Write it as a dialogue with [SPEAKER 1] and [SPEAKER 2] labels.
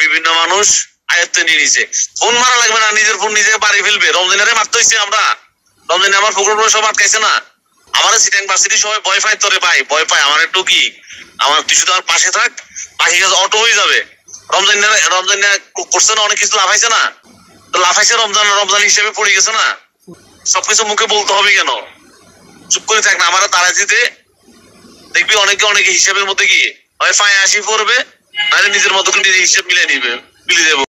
[SPEAKER 1] বিভিন্ন মানুষ আয়ত্তে নিয়ে নিছে। ফোন মারা লাগবে না, নিজের ফোন নিজে বাড়ি ফেলবে। রমজানের মারতে হয়েছে আমরা, রমজানে আমার ফকর সব আটকাইছে না। আমার সিটাং ভার্সিটি সবাই ভয় পায়, তোরে ভাই ভয় পায়। আমার একটু কি, আমার তুই শুধু আমার পাশে থাক, বাকি কাজ অটো হয়ে যাবে। রমজান করছে না, অনেক কিছু লাফাইছে না, তো লাফাইছে রমজান হিসেবে পড়ে গেছে না। সবকিছু মুখে বলতে হবে কেন? চুপ করে থাক না, আমার তারা দিতে দেখবি অনেকে হিসাবের মধ্যে গিয়ে হয় ফায় আসি পড়বে, নাহলে নিজের মতো করে নিজের হিসেব মিলিয়ে নিবে, মিলিয়ে দেবো।